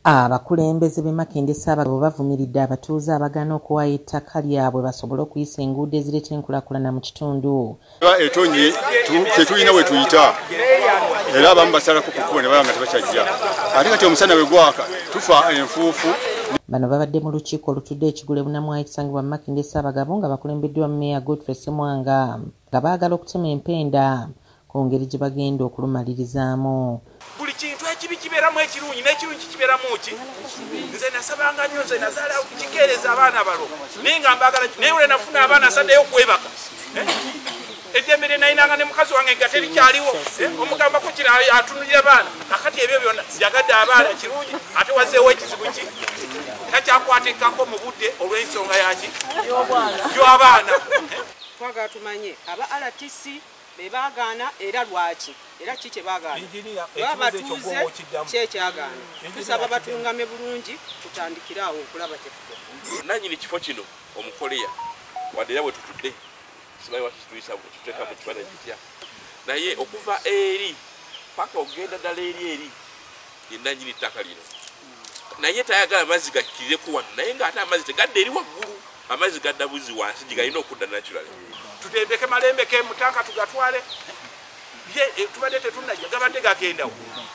Abakulembeze b'emakindisa bavumiridde abatuuze abagana okuwaayo ettaka lyabwe basobole okuyisa enguudo ezireeta enkulaakulana mu kitundu. Etonyi tetulina we tuyita era abamu basalako ku kkubo ne baba nga tebakyajja ate kati omusana bwe gwaka tufa enfuufu. Bano babadde mu lukiiko olutudde ekigule bunamwayi ekisangibwa mu Makindisa abagabo nga bakulembeddwa Meeya Godfrey Ssemwanga nga baagala okutema empenda ku ngeri gye bagenda okulumalirizaamu. Buli kintu ekibi kibeeramu ekirungi n'ekirungi kibeeramu ki. Nze nasabanga nnyo nze nazaala kikeereza abaana balo naye nga mbaagala naye ole nafuna abaana asaddeyo okwebaka. Eddembe lye nayinanga ne mukazi wange nga terikyaliwo omugambako kira atunulira abaana akati ebyo byonna yagadde abaana kirungi ate wazeewo ekizibu ki takyakwatikkako mu budde olw'ensonga yaki gy'abaana. Twagala tumanye aba RTC be baagaana era lwaki era ki kye baagaana abatuuze kyekyagaana tusaba batungame bulungi tutandikire awo okulaba kyetukola. Nannyini kifo kino omukoleya wadde era bwe tutudde simanyi wakituyisa tuteeka mu kifaananyi kitya naye okuva eri paka ogenda ddala eri ye nannyini ttaka lino naye tayagala amazzi gakkirireku wano naye ng'ate amazzi tegadda eri waggulu amazzi gadda buzi wansi gye galina okudda naturally. Tutembeke malembeke mutanka tugatwale tubadde tetunajja gabadde gagendawo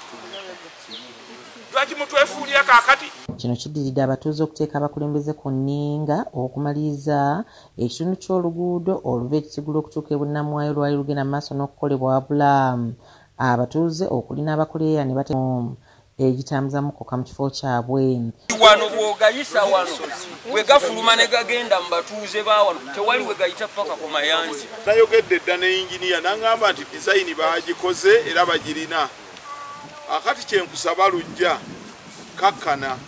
lwaki mutwefuulira kaakati. Kino kiddiridde abatuuze okuteeka abakulembeze ku nninga okumaliriza ekitundu ky'oluguudo oluva ekisigula okutuuka e Bunnamwayo lwali lugenda mu maaso n'okukolebwa wabula abatuuze okulina abakoleya ne batemu egitambuza mukoka mu kifo kyabwe. Wano bw'ogayisa wano bwe gafuluma ne gagenda mu batuuze ba wano tewali we gayita paka ku mayanzi. Nayogedde dda ne yinginiya n'angamba nti disayini baagikoze era bagirina. Akati kyenkusaba Lugya kakkana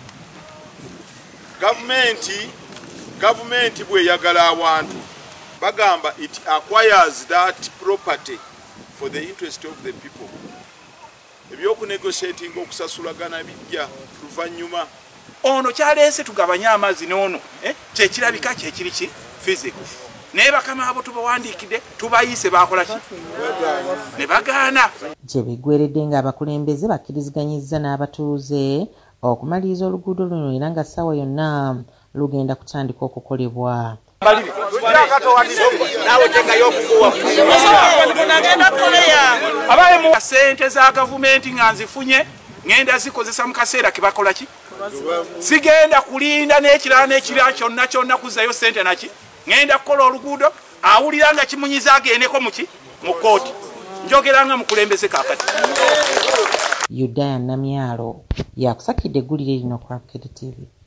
gavumenti bweyagala abantu bagamba it acquires that property for the interest of the people. Ebyokunegotiating okusasulagana bijja luvannyuma. Ono kyaleese tugabanye amazzi n'ono kyekirabika kyekiri ki physical naye bakama abo tubawandiikidde tubayise bakola ki ne bagaana. Gye biggweeredde ng'abakulembeze bakkiriziganyizza n'abatuuze okumaliriza oluguudo luno era nga ssaawa yonna lugenda kutandika okukolebwa. Sente za gavumenti nga nzifunye ngenda zikozesa mu kaseera ke bakola ki sigenda kulinda n'ekirala n'ekirala kyonna kuzzayo sente naki ngenda kukola oluguudo awulira nga kimunyiza agendeko muki mu kooti njogera nga mukulembeze kaakati. Yudaya Namyalo yakusakidde eggulire lino ku Bukedde TV.